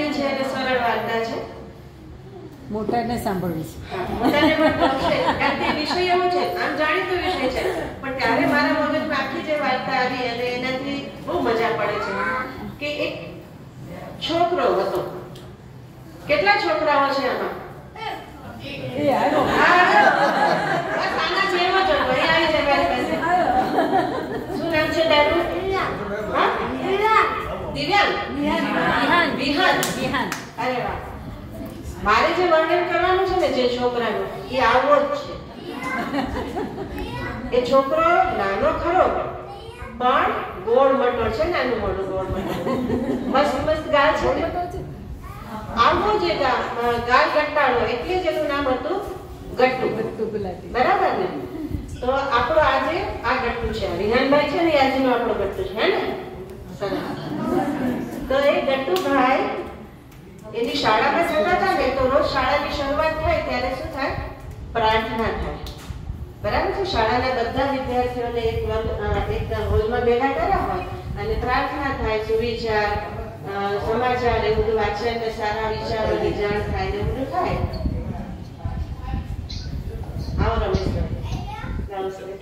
નાની છે અને સરળ વાર્તા છે. મોટાને સાંભળવી છે. મોટાને પણ ગમશે કારણ કે વિષય એવો છે, આમ જાણીતો વિષય છે, પણ ત્યારે મારા મગજમાં આખી જે વાર્તા આવી અને એનાથી બહુ મજા પડે છે કે એક છોકરો હતો. કેટલા છોકરાઓ છે આમાં? એ આવ્યો. બસ આના જેવો જ હતો. અહીં આવી જાય મારી પાસે. શું નામ છે તારું? હા? દિવ્યાંગ? વિહાન. અરે વાહ. મારે જે વર્ણન કરવાનું છે ને જે છોકરાનું, એ આવો જ છે. એ છોકરો નાનો ખરો પણ ગોળ મટોળ છે, નાનું મોટું ગોળ મટોળ, મસ્ત ગાલ છે ને, આવો જે ગાલ ગટ્ટાળો, એટલે જ એનું નામ હતું ગટ્ટુ. બરાબર ને? તો આપણો આજે આ ગટ્ટુ છે, વિહાનભાઈ છે ને, આજનો આપણો ગટ્ટુ છે, હે ને? સરસ. તો એ ગટ્ટુભાઈ એની શાળામાં જતા હતા ને, તો રોજ શાળાની શરૂઆત થાય ત્યારે શું થાય? પ્રાર્થના થાય. બરાબર છે? શાળાના બધા વિદ્યાર્થીઓને એક હોલમાં ભેગા કર્યા હોય અને પ્રાર્થના થાય, સુવિચાર, સમાચાર, એ બધું વાંચન ને સારા વિચારોની જાણ થાય ને બધું થાય. આવો રમેશભાઈ.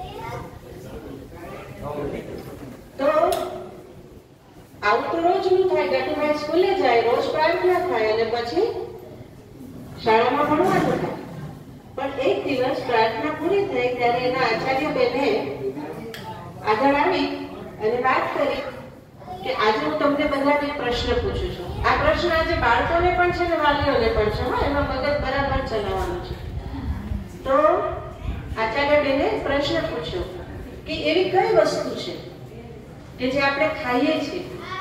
તો આવું તો રોજ નું થાય. ગટ્ટુભાઈ સ્કૂલે જાય, રોજ પ્રાર્થના થાય અને પછી શાળામાં ભણવાનું થાય. પણ એક દિવસ પ્રાર્થના પૂરી થઈ ત્યારે એના આચાર્ય બેને આગળ આવી અને વાત કરી કે આજે હું તમને બધાને પ્રશ્ન પૂછું છું. આ પ્રશ્ન આજે બાળકોને પણ છે ને વાલીઓને પણ છે. હા, એમાં મગજ બરાબર ચલાવવાનું છે. તો આચાર્ય બેને પ્રશ્ન પૂછ્યો કે એવી કઈ વસ્તુ છે કે જે આપણે ખાઈએ છીએ,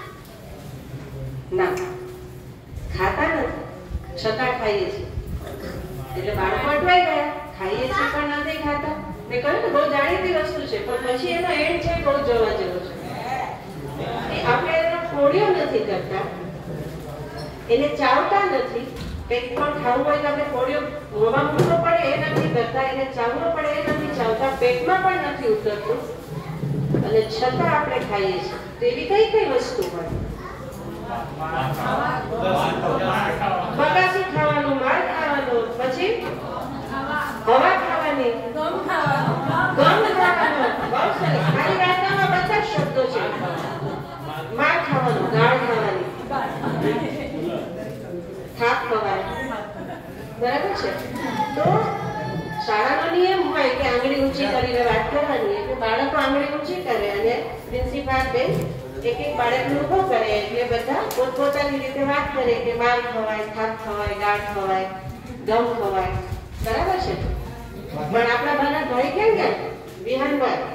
ના ખાતા નથી છતાં ખાઈએ છીએ? એટલે બાળકો અટવાઈ ગયા. ખાઈએ છીએ પણ નથી ખાતા. મેં કહ્યું ને બહુ જાણીતી વસ્તુ છે, પણ પછી એનો એન્ડ છે બહુ જોવા જેવો છે. આપણે એનો ફોડ્યો નથી કરતા, એને ચાવતા નથી. કંઈક પણ ખાવું હોય તો આપણે ફોડ્યો મોંમાં મૂકવો પડે એ નથી કરતા, એને ચાવવો પડે એ નથી ચાવતા, પેટમાં પણ નથી ઉતરતું અને છતાં આપણે ખાઈએ છીએ. તો એવી કઈ કઈ વસ્તુ હોય? બગાસું ખાવાનું, માર ખાવાનું, પછી હવા ખાવાની, ગમ ખાવાનું. બહુ સરસ. મારી વાર્તામાં બધા શબ્દો છે. માર ખાવાનું, ગાળ ખાવાની, થાપ ખવાય. બરાબર છે? તો શાળાનો નિયમ હોય કે આંગળી ઊંચી કરીને વાત કરવાની. એટલે બાળકો આંગળી ઊંચી કરે અને પ્રિન્સિપાલ બેન એક એક બાળકને ઉભો કરે એટલે બધા પોતપોતાની રીતે વાત કરે કે માર ખવાય, થાપ ખવાય, ગાળ ખવાય, ગમ ખવાય. બરાબર છે? પણ આપણા ભાના ભાઈ કેમ ગયા? વિહાનભાઈ.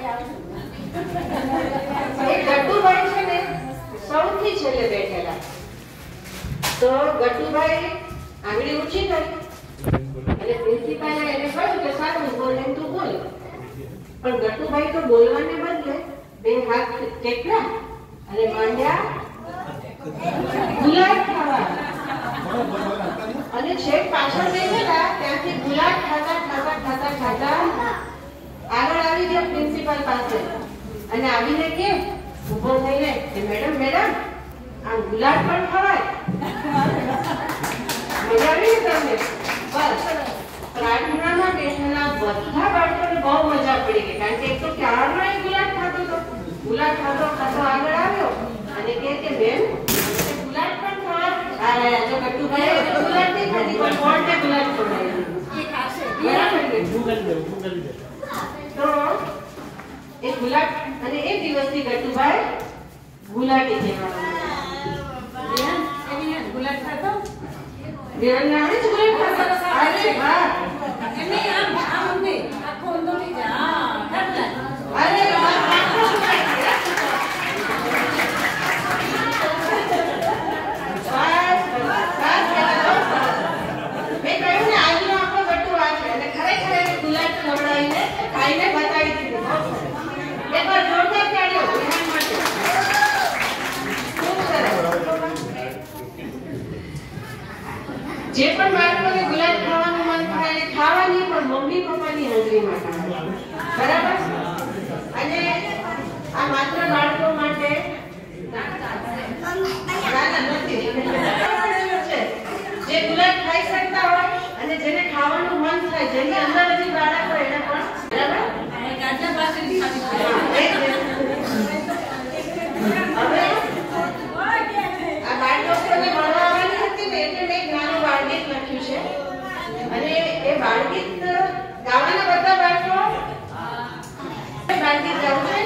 એ ગટ્ટુભાઈ છે ને સૌથી છેલ્લે બેઠેલા. તો ગટ્ટુભાઈ આંગળી ઊંચી કરી અને પ્રિન્સિપાલે એને કહ્યું કે સારું બોલ, એમ તું બોલ. પણ ગટ્ટુભાઈ તો બોલવાને બદલે બે હાથ ટેકરા અને માંડ્યા ગુલાબ ખાવા. અને છેક પાછળ બેઠેલા ત્યાંથી ગુલાબ ખાતા આગળ આવી ગયા પ્રિન્સિપાલ પાસે અને આવીને કે ઉભો થઈને કે મેડમ આ ગુલાબ પણ ખવાય? મજા આવી ને તમને? બસ પ્રાર્થનામાં બેઠેલા બધા બાળકોને બહુ મજા પડી ગઈ. કારણ કે એક તો ક્યારનો એ ગુલાબ ખાતો હતો. ગુલાબ ખાતો આગળ આવ્યો અને કે બેન ગુલાબ પણ ખવાય? આ જો ગટ્ટુભાઈ ગુલાબ નહીં ખાધી પણ કોણને ગુલાબ ખવડાવી. તો એ ગુલાબ અને એ દિવસથી ગટ્ટુભાઈ ગુલાટી કહેવાય. ગુલાબ ખાતો? વિહાન નામે જ ગુલાબ ખાતો. અરે વાહ. એમને આમ નહીં, આખો ઊંધો નહીં જાય. અરે વાહ. મેં કહ્યું ને આજનો આપણો ગટ્ટુ આ છે અને ખરેખર એને ગુલાબ ખવડાવીને ખાઈને બતાવી દીધું. એકવાર જોરદાર તાળીઓ વિહાન માટે. ખૂબ સરસ. જે પણ બાળકોને ગુલાબ ખાવાનું મન થાય એને ખાવાની, પણ મમ્મી પપ્પાની હાજરીમાં ખાવાની. બરાબર? અને આ માત્ર બાળકો માટે ના નથી ગુલાબ ખાઈ શકતા હોય અને જેને ખાવાનું મન થાય, જેની અંદર હજી બાળક હોય એને પણ બરાબર. ગાજર પાસેથી ખાધી. હવે આ બાળકોને ભણવા આવવાની હતી ને એટલે મેં એક નાનું બાળગીત લખ્યું છે અને એ બાળગીત ગાવાના બધા બાળકો બાળગીત ગાવું છે.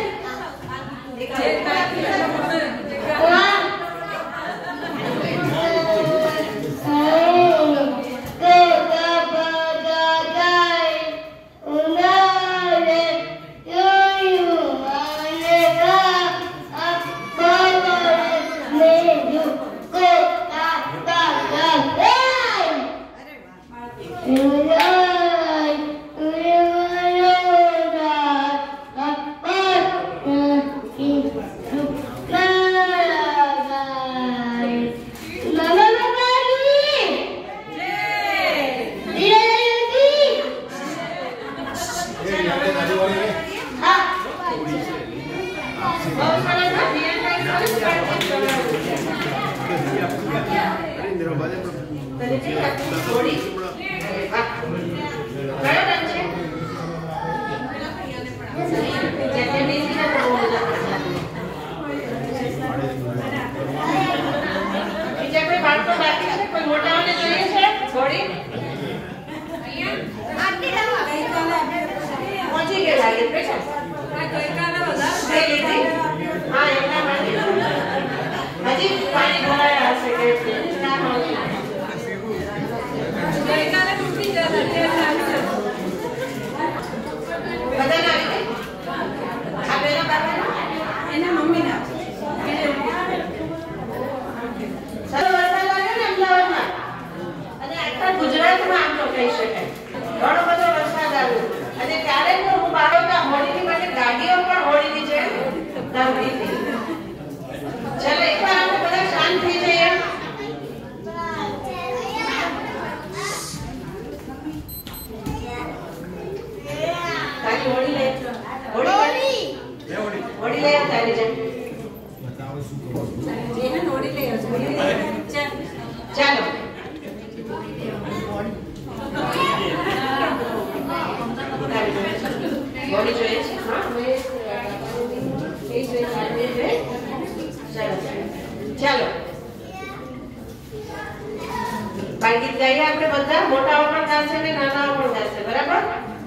ચાલો બાળગીત ગાઈએ આપણે બધા. મોટાઓ પણ ગાશે ને નાનાઓ પણ ગાશે. બરાબર.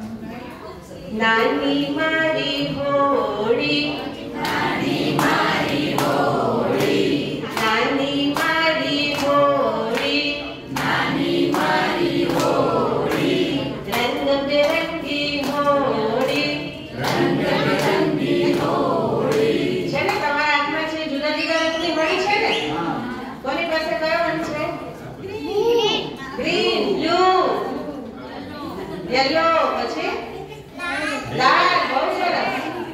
નાની મારી હોળી, નાની મારી હોળી, નાની મારી હોળી, નાની મારી હોળી, રંગબેરંગી હોળી, રંગબેરંગી હોળી. છે ને તમારા હાથમાં છે જુદા જુદા રંગની હોળી છે ને? કોની પાસે કયો રંગ છે? ગ્રીન, બ્લુ, યેલો, પછી લાલ. બહુ સરસ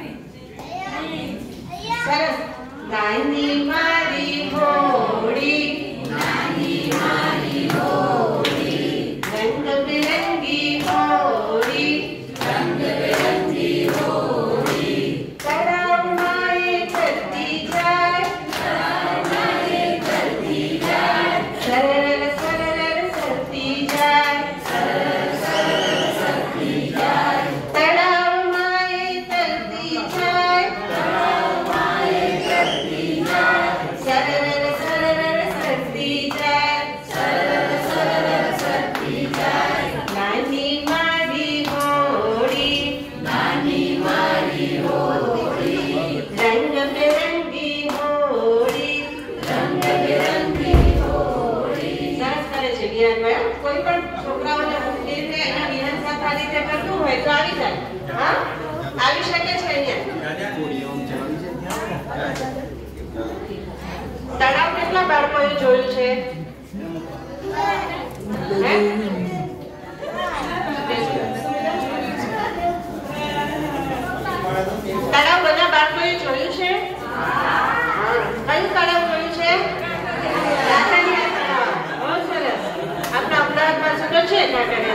સરસ. નાની મારી હોળી, નાની મારી હોળી, રંગબેરંગી હોળી, રંગબેરંગી હોળી. તળાવમાં એ તરતી જાય, તળાવમાં એ તરતી જાય, સરળ સરળ સરતી જાય, સરળ સરળ સરતી જાય. તળાવમાં એ તરતી જાય, તળાવમાં એ તરતી જાય, સરળ સરળ સરતી જાય, સરળ સરળ સરતી જાય. નાની મારી હોળી, નાની મારી હોળી, રંગબેરંગી હોળી, રંગબેરંગી હોળી. સરસ કરે છે વિહાનભાઈ. કોઈ પણ છોકરાઓને એ રીતે એના વિહાન સાથે આ રીતે કરતું હોય તો આવી જાય. હા, આવી શકે છે અહીંયા. તળાવ કેટલા બાળકોએ જોયું છે? હે? તળાવ બધા બાળકોએ જોયું છે? કયું તળાવ જોયું છે? કાંકરિયા તળાવ. બહુ સરસ. આપણા અમદાવાદ પાસે તો છે કાંકરિયા